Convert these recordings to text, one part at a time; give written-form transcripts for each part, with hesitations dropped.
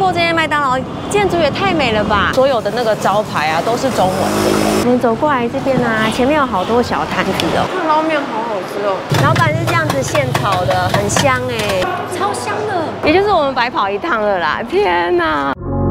过这间麦当劳，建筑也太美了吧！所有的那个招牌啊都是中文的。我们走过来这边啊，前面有好多小摊子哦。 这捞面好好吃哦， 老板是这样子现炒的，很香哎，超香的。也就是我们白跑一趟了啦！天哪！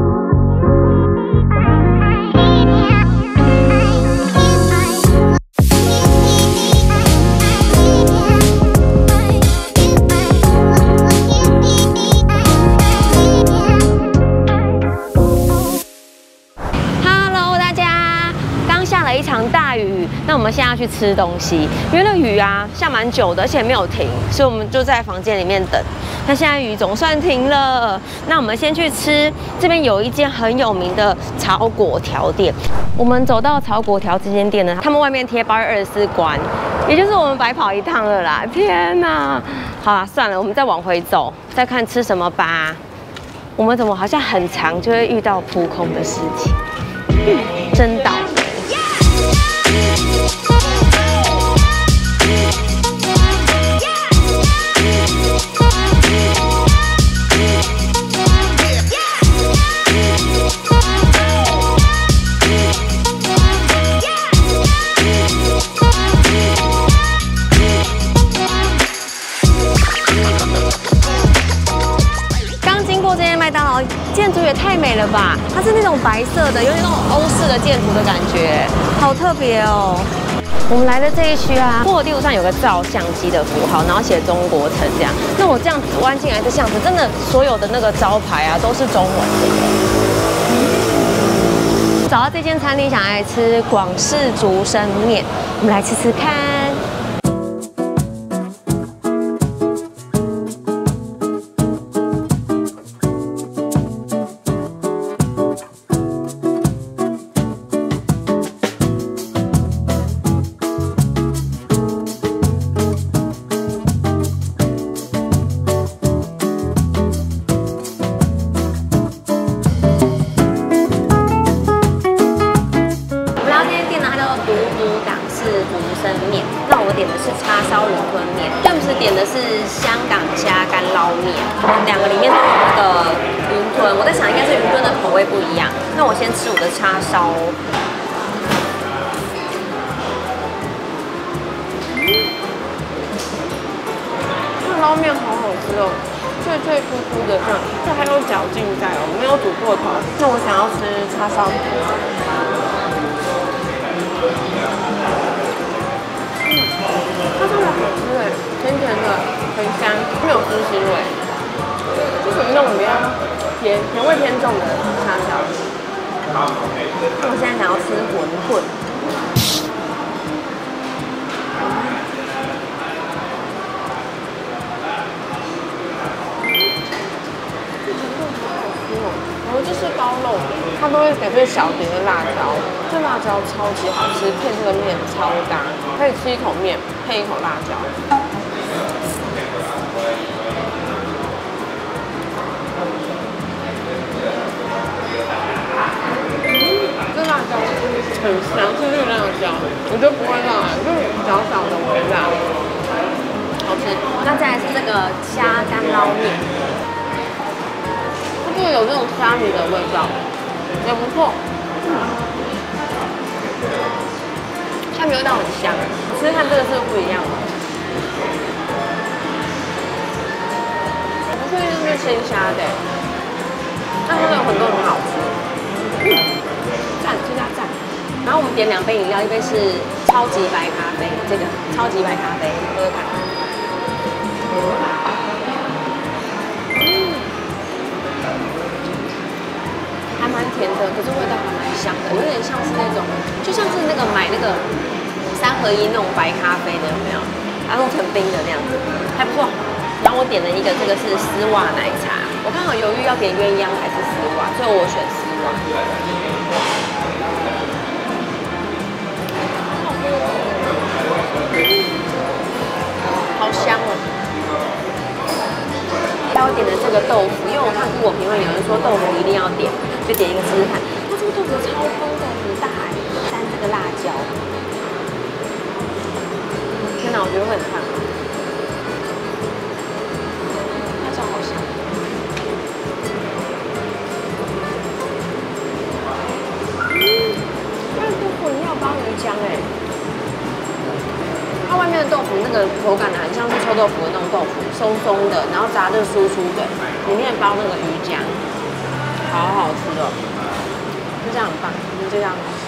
一场大雨，那我们现在要去吃东西，因为那雨啊下蛮久的，而且没有停，所以我们就在房间里面等。那现在雨总算停了，那我们先去吃。这边有一间很有名的炒粿条店，我们走到炒粿条这间店呢，他们外面贴8月24关，也就是我们白跑一趟了啦！天哪，好啦，算了，我们再往回走，再看吃什么吧。我们怎么好像很常就会遇到扑空的事情？真倒霉。 麦当劳建筑也太美了吧！它是那种白色的，有点那种欧式的建筑的感觉，好特别哦。我们来的这一区啊，过的地图上有个照相机的符号，然后写中国城这样。那我这样子弯进来这巷子，真的所有的那个招牌啊都是中文的。找到这间餐厅，想来吃广式竹升面，我们来吃吃看。 面，那我点的是叉烧云吞面，James点的是香港虾干捞面，两个里面都有那个云吞。我在想应该是云吞的口味不一样。那我先吃我的叉烧，这捞面好好吃哦，脆脆酥酥的这样，这还有嚼劲在哦，没有煮过头。那我想要吃叉烧。 它真的好吃哎，甜甜的，很香，没有猪腥味，就属于那种比较甜味偏重的叉烧。那我现在想要吃馄饨，然后这是高肉，它都会给最小碟的辣椒，这辣椒超级好吃，配这个面超搭，可以吃一口面配一口辣椒。这辣椒很香，是绿辣椒，我觉得不会辣，就是小小的微辣，好吃。那再来是这个虾干捞面。 这个有这种虾米的味道，也不错。虾米味道很香，吃吃看这个是不是不一样？我不确定是不是鲜虾的，但它有很多很好吃。赞，这家赞。然后我们点2杯饮料，一杯是超级白咖啡，这个超级白咖啡，喝喝看。还蛮甜的，可是味道还蛮香的，有点像是那种，就像是那个买那个3合1那种白咖啡的，有没有？然后成冰的那样子，还不错。然后我点了一个，这个是丝袜奶茶，我刚好犹豫要点鸳鸯还是丝袜，所以我选丝袜。好香哦！还有点的这个豆腐，因为我看Google评论有人说豆腐一定要点，就点一个试试看。它这个豆腐超丰的，很大哎，沾这个辣椒。天哪，我觉得会很烫。辣椒好香。 个口感很像是臭豆腐的那种豆腐，松松的，然后炸的酥酥的，里面包那个鱼浆，好好吃哦，就这样很棒，就这样好吃。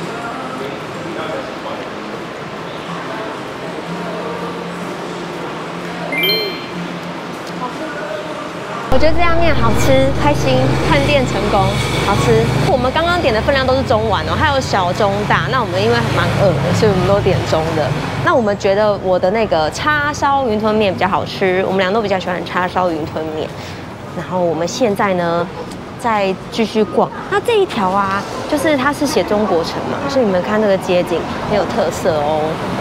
好吃。我觉得这家面好吃，开心，探店成功，好吃。我们刚刚点的分量都是中碗哦，还有小、中、大。那我们因为蛮饿的，所以我们都点中的。那我们觉得我的那个叉烧云吞面比较好吃，我们俩都比较喜欢叉烧云吞面。然后我们现在呢，再继续逛。那这一条啊，就是它是写中国城嘛，所以你们看这个街景很有特色哦。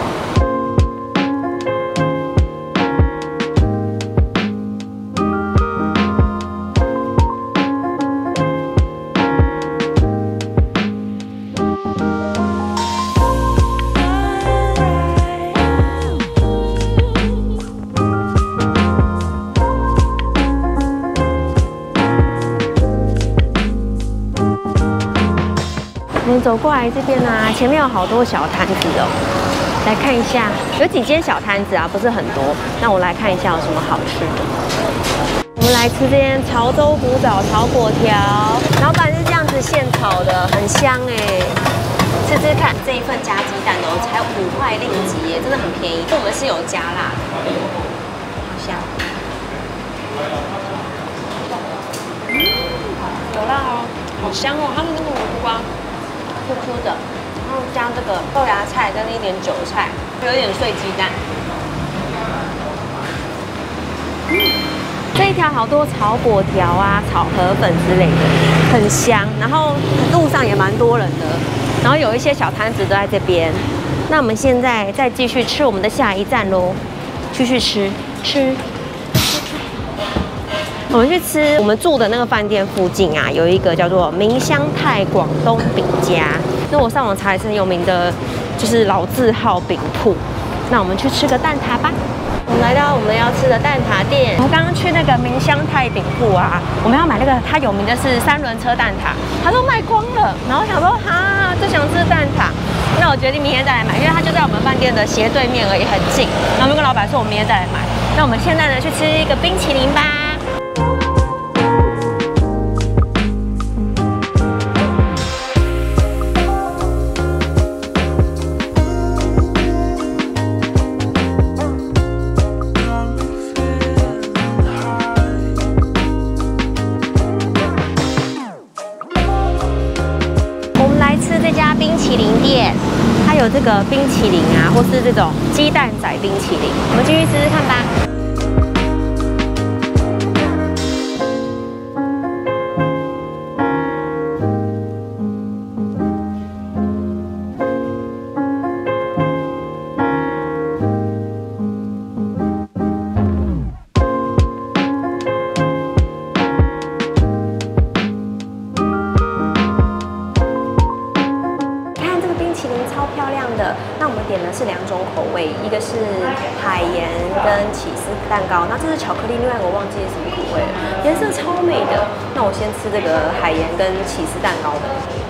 我们走过来这边啊，前面有好多小摊子哦，来看一下，有几间小摊子啊，不是很多。那我来看一下有什么好吃的。我们来吃这间潮州古早炒粿条，老板是这样子现炒的，很香哎。吃吃看，这一份加鸡蛋哦，才5块令吉耶，真的很便宜。我们是有加辣的，好香。有辣哦，好香哦，它的那个胡瓜。粗粗的，然后加这个豆芽菜跟一点韭菜，有一点碎鸡蛋。这一条好多炒粿条啊、炒河粉之类的，很香。然后路上也蛮多人的，然后有一些小摊子都在这边。那我们现在再继续吃我们的下一站喽，继续吃。我们去吃我们住的那个饭店附近啊，有一个叫做明香泰广东饼家。那我上网查也是很有名的，就是老字号饼铺。那我们去吃个蛋挞吧。我们来到我们要吃的蛋挞店。我刚刚去那个明香泰饼铺啊，我们要买那个它有名的是3轮车蛋挞，它都卖光了。然后想说哈，就想吃蛋挞。那我决定明天再来买，因为它就在我们饭店的斜对面而已，很近。然后我们跟老板说我们明天再来买。那我们现在呢去吃一个冰淇淋吧。这家冰淇淋店，它有这个冰淇淋啊，或是这种鸡蛋仔冰淇淋，我们进去试试看吧。那我们点的是2种口味，一个是海盐跟起司蛋糕，那这是巧克力，另外一个我忘记是什么口味了，颜色超美的。那我先吃这个海盐跟起司蛋糕的，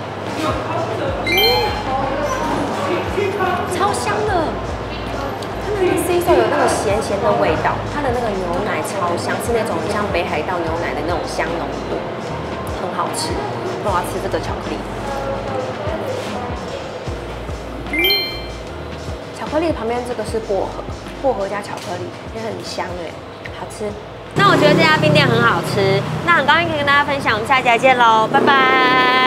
超香的。它的C手有那个咸咸的味道，它的那个牛奶超香，是那种像北海道牛奶的那种香浓度，很好吃。那我要吃这个巧克力。巧克力旁边这个是薄荷加巧克力，也很香哎，好吃。那我觉得这家冰店很好吃，那很高兴可以跟大家分享，我们下期再见喽，拜拜。